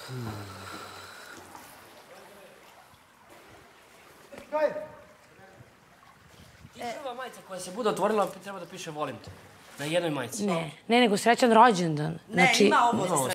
I prva majica koja se bude otvorila treba da piše volim te. Na jednoj majici. Ne, nego srećan rođendan. Ne, ima ovo za